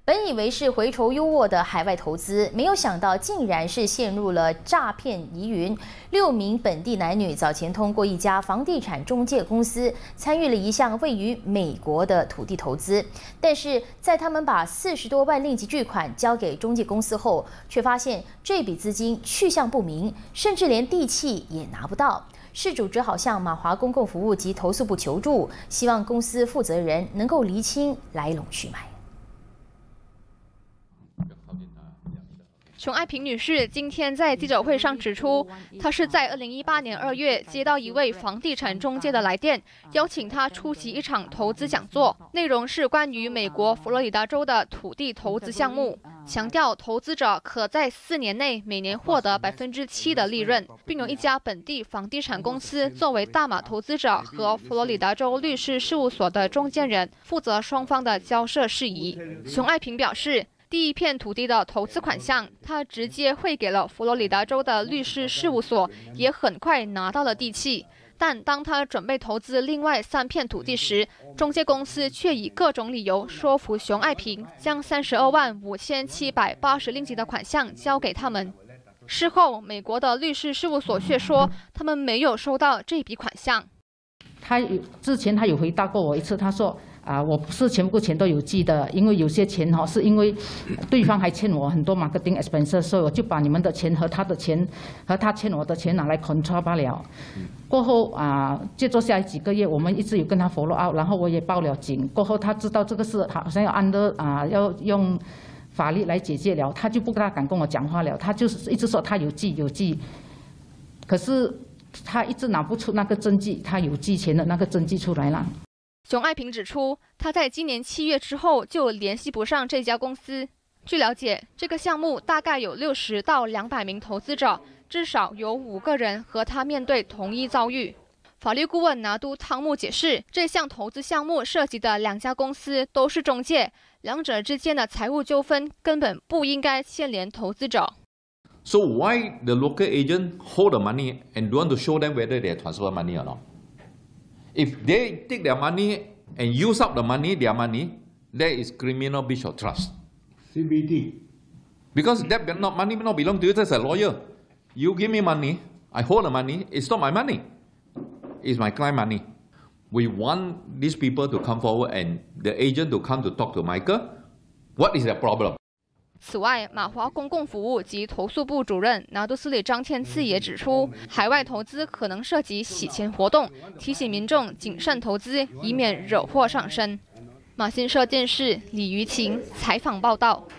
本以为是回酬优渥的海外投资，没有想到竟然是陷入了诈骗疑云。6名本地男女早前通过一家房地产中介公司参与了一项位于美国的土地投资，但是在他们把40多万令吉巨款交给中介公司后，却发现这笔资金去向不明，甚至连地契也拿不到。事主只好向马华公共服务及投诉部求助，希望公司负责人能够厘清来龙去脉。 熊爱萍女士今天在记者会上指出，她是在2018年2月接到一位房地产中介的来电，邀请她出席一场投资讲座，内容是关于美国佛罗里达州的土地投资项目，强调投资者可在4年内每年获得7%的利润，并由一家本地房地产公司作为大马投资者和佛罗里达州律师事务所的中间人，负责双方的交涉事宜。熊爱萍表示， 第一片土地的投资款项，他直接汇给了佛罗里达州的律师事务所，也很快拿到了地契。但当他准备投资另外3片土地时，中介公司却以各种理由说服熊爱萍将32万5780令吉的款项交给他们。事后，美国的律师事务所却说他们没有收到这笔款项。 之前他有回答过我一次，他说。 我不是全部钱都有寄的，因为有些钱是因为对方还欠我很多 marketing expenses， 所以我就把你们的钱和他的钱和他欠我的钱拿来 control 罢了。过后接着下来几个月，我们一直有跟他 follow up， 然后我也报了警。过后他知道这个事好像要要用法律来解决了，他就不敢跟我讲话了。他就是一直说他有寄，可是他一直拿不出那个证据，他有寄钱的那个证据出来了。 熊爱萍指出，他在今年7月之后就联系不上这家公司。据了解，这个项目大概有60到200名投资者，至少有5个人和他面对同一遭遇。法律顾问拿督汤姆解释，这项投资项目涉及的2家公司都是中介，两者之间的财务纠纷根本不应该牵连投资者。 So why the local agent hold the money and don't want to show them whether they transfer money or not? If they take their money and use up the money, their money, that is criminal breach of trust. CBT. Because that money not belong to you as a lawyer. You give me money, I hold the money. It's not my money. It's my client money. We want these people to come forward and the agent to come to talk to Michael. What is the problem? 此外，马华公共服务及投诉部主任拿督司理张天赐也指出，海外投资可能涉及洗钱活动，提醒民众谨慎投资，以免惹祸上身。马新社电视李于晴采访报道。